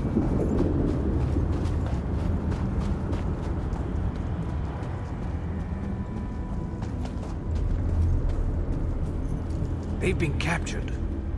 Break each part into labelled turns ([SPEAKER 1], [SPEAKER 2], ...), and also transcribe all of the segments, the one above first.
[SPEAKER 1] They've been captured.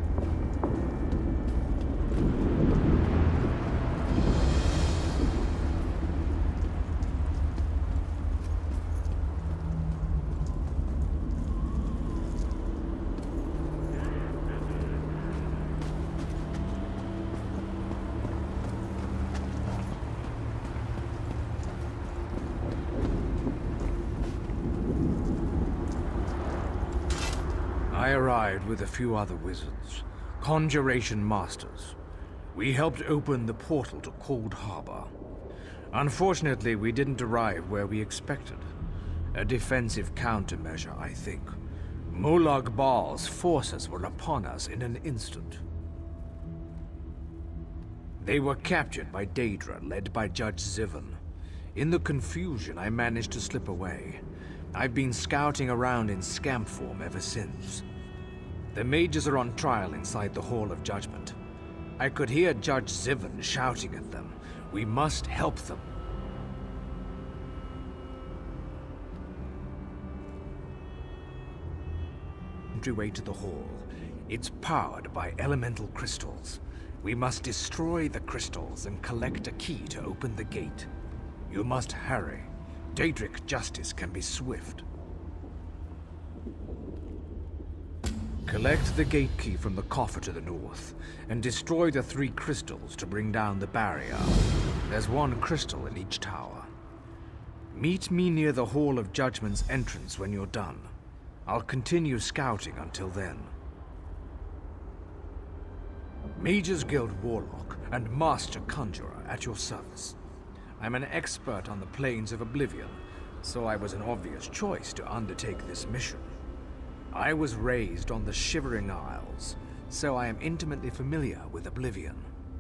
[SPEAKER 1] I arrived with a few other wizards, conjuration masters. We helped open the portal to Cold Harbor. Unfortunately, we didn't arrive where we expected. A defensive countermeasure, I think. Molag Bal's forces were upon us in an instant. They were captured by Daedra, led by Judge Zivon. In the confusion, I managed to slip away. I've been scouting around in scamp form ever since. The mages are on trial inside the Hall of Judgment. I could hear Judge Zivon shouting at them. We must help them. Entryway to the hall. It's powered by elemental crystals. We must destroy the crystals and collect a key to open the gate. You must hurry. Daedric justice can be swift. Collect the gate key from the coffer to the north, and destroy the 3 crystals to bring down the barrier. There's 1 crystal in each tower. Meet me near the Hall of Judgment's entrance when you're done. I'll continue scouting until then. Mages Guild Warlock and Master Conjurer at your service. I'm an expert on the Plains of Oblivion, so I was an obvious choice to undertake this mission. I was raised on the Shivering Isles, so I am intimately familiar with Oblivion.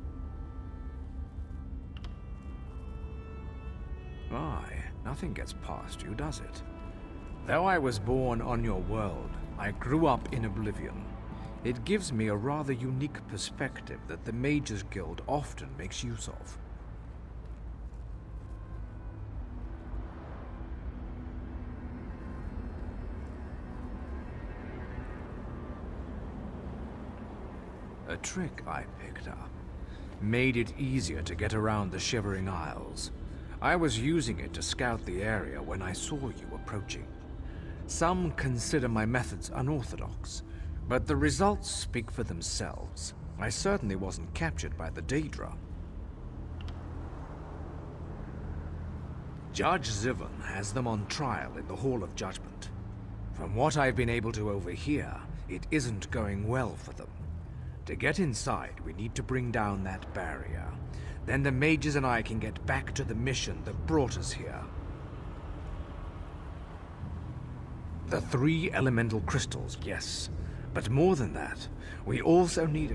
[SPEAKER 1] Why, nothing gets past you, does it? Though I was born on your world, I grew up in Oblivion. It gives me a rather unique perspective that the Mages Guild often makes use of. A trick I picked up made it easier to get around the Shivering Isles. I was using it to scout the area when I saw you approaching. Some consider my methods unorthodox, but the results speak for themselves. I certainly wasn't captured by the Daedra. Judge Zivon has them on trial in the Hall of Judgment. From what I've been able to overhear, it isn't going well for them. To get inside, we need to bring down that barrier. Then the mages and I can get back to the mission that brought us here. The 3 elemental crystals, yes. But more than that, we also need it.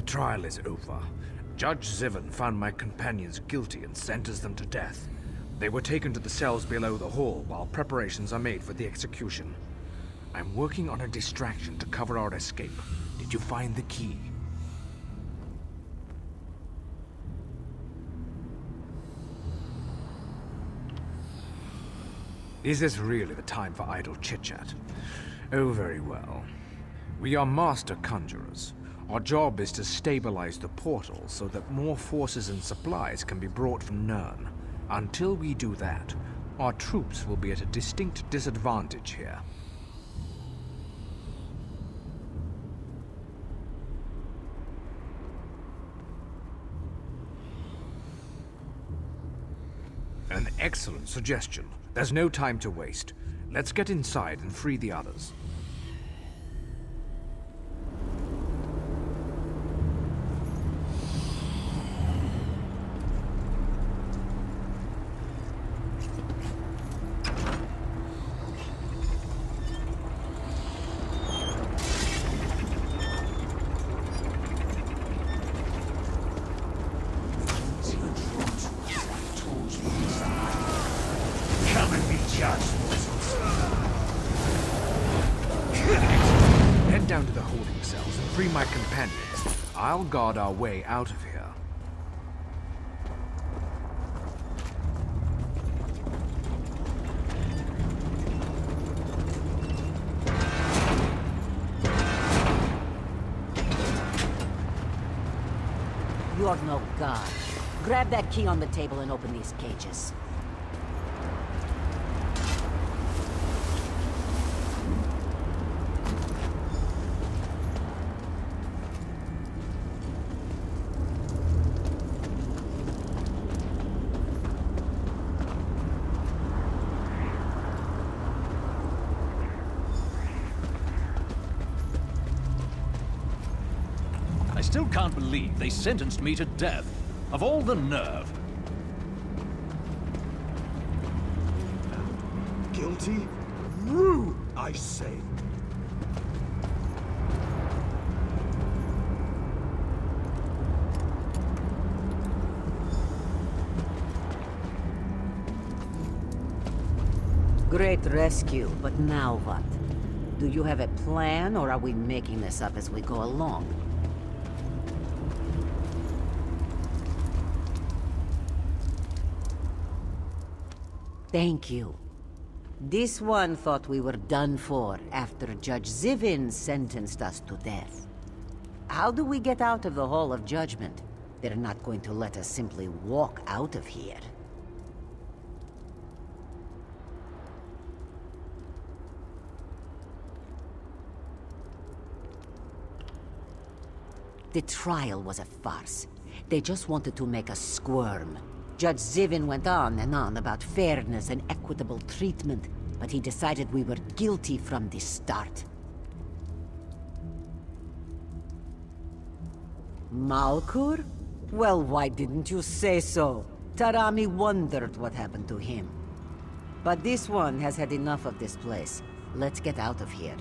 [SPEAKER 1] trial is over. Judge Zivin found my companions guilty and sentenced them to death. They were taken to the cells below the hall while preparations are made for the execution. I'm working on a distraction to cover our escape. Did you find the key? Is this really the time for idle chit-chat? Oh, very well. We are master conjurers. Our job is to stabilize the portal so that more forces and supplies can be brought from Nirn. Until we do that, our troops will be at a distinct disadvantage here. An excellent suggestion. There's no time to waste. Let's get inside and free the others. Head down to the holding cells and free my companions. I'll guard our way out of here.
[SPEAKER 2] You're no god. Grab that key on the table and open these cages.
[SPEAKER 3] I still can't believe they sentenced me to death. Of all the nerve.
[SPEAKER 4] Guilty? Rude, I say.
[SPEAKER 2] Great rescue, but now what? Do you have a plan, or are we making this up as we go along? Thank you. This one thought we were done for after Judge Zivin sentenced us to death. How do we get out of the Hall of Judgment? They're not going to let us simply walk out of here. The trial was a farce. They just wanted to make us squirm. Judge Zivin went on and on about fairness and equitable treatment, but he decided we were guilty from the start. Malkur? Well, why didn't you say so? Tarami wondered what happened to him. But this one has had enough of this place. Let's get out of here.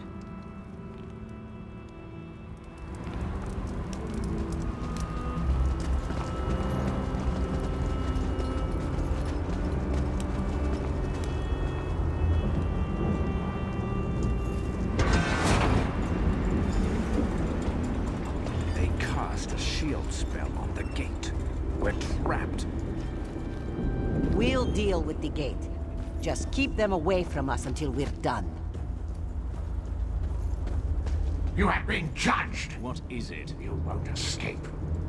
[SPEAKER 1] Shield spell on the gate. We're trapped.
[SPEAKER 2] We'll deal with the gate. Just keep them away from us until we're done.
[SPEAKER 5] You have been judged!
[SPEAKER 3] What is it?
[SPEAKER 5] You won't escape.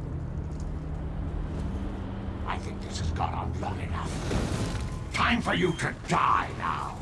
[SPEAKER 5] I think this has gone on long enough. Time for you to die now!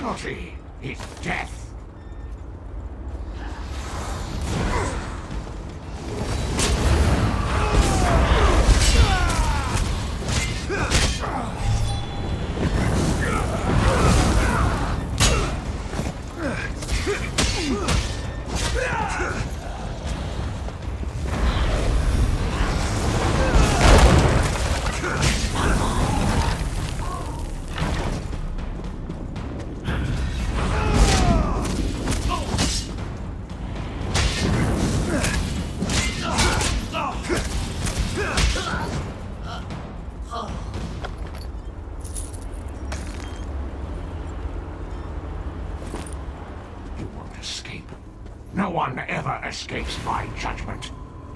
[SPEAKER 5] penalty is death. Escape. No one ever escapes my judgment.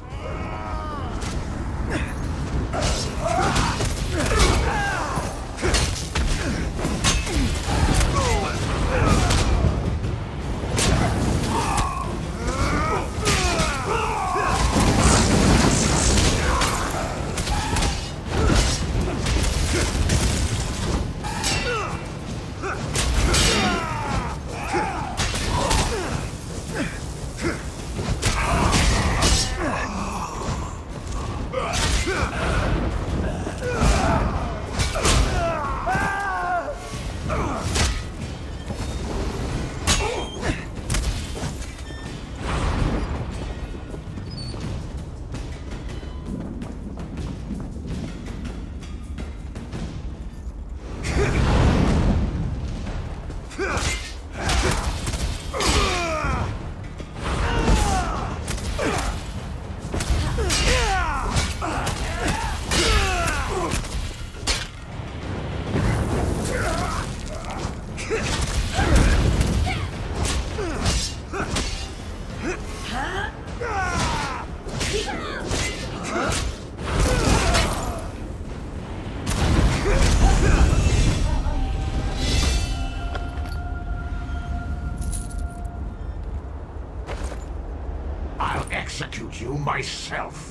[SPEAKER 5] I'll execute you myself.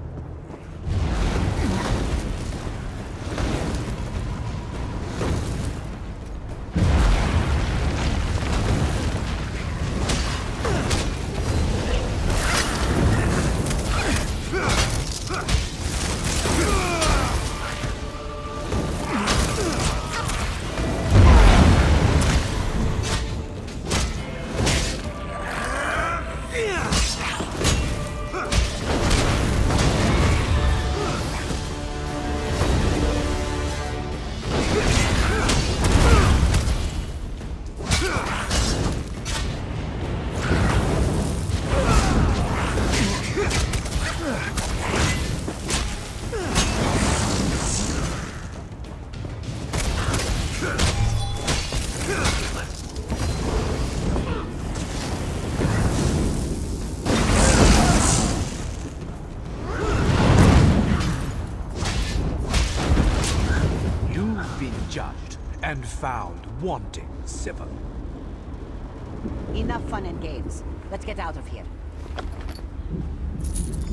[SPEAKER 1] Judged and found wanting, Sivir.
[SPEAKER 2] Enough fun and games. Let's get out of here.